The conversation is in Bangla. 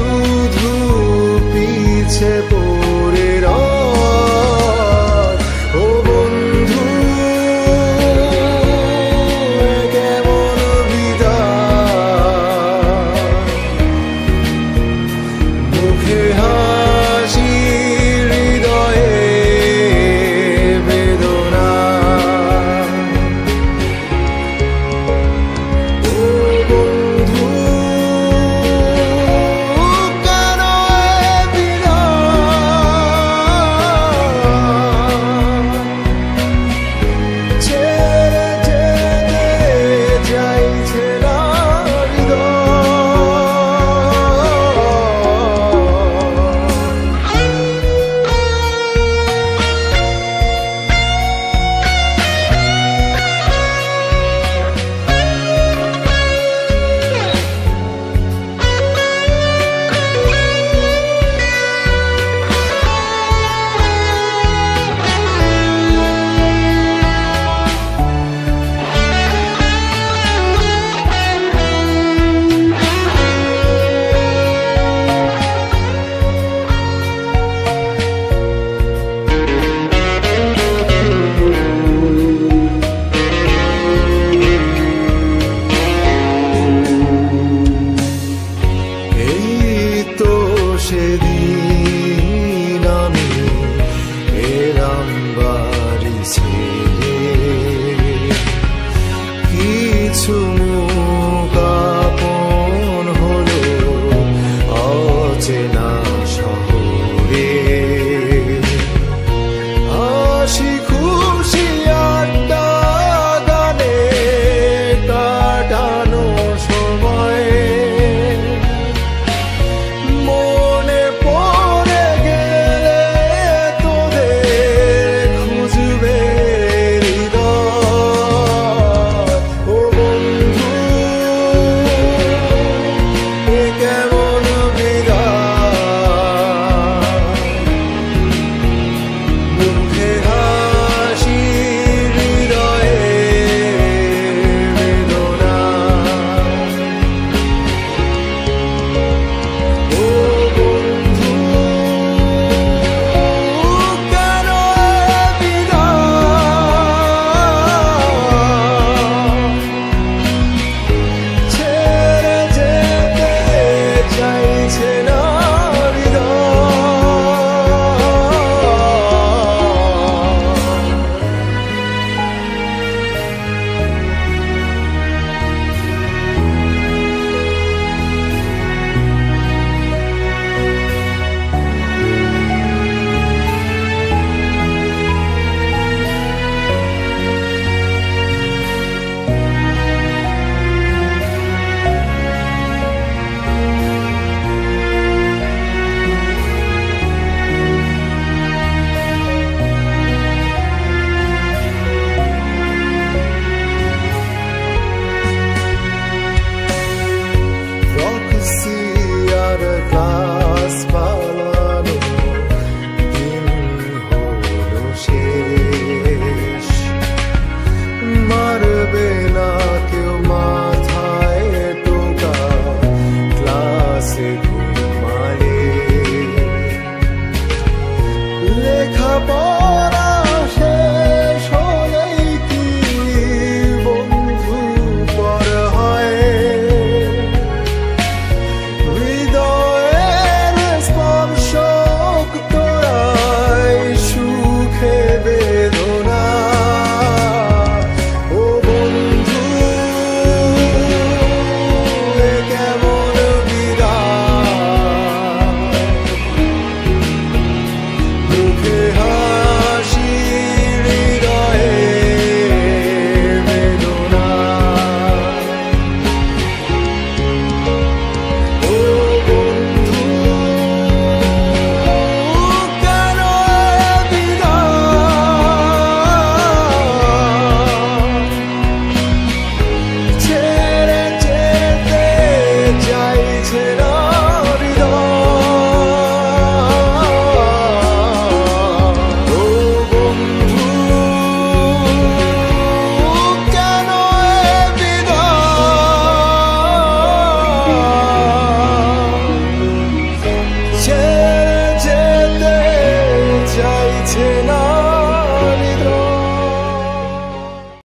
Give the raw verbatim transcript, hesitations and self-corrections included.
শুধু পিছে পড়ে রয় ও বন্ধু কেমন বিদায় মুখে হাসি হৃদয়ে বেদনা ও বন্ধু কেন এ বিদায় ছেড়ে যেতে চাইছে না সেদিন আমি এলাম বাড়ি ছেড়ে কিছু মুখ আপন হলো অচেনা শহরে হাসি খুশি আড্ডা গানে কাটানো সময় মনে পড়ে গেলে তোদের খুঁজবে হৃদয় ও বন্ধু এ কেমন বিদায় মুখে হাসি হৃদয়ে বেদনা ও বন্ধু কেন এ বিদায় ছেড়ে যেতে চাইছে না আর ক্লাস পালানো দিন হলো শেষ মারবে না কেউ মাথায় টোকা ক্লাসে ঘুমালে লেখা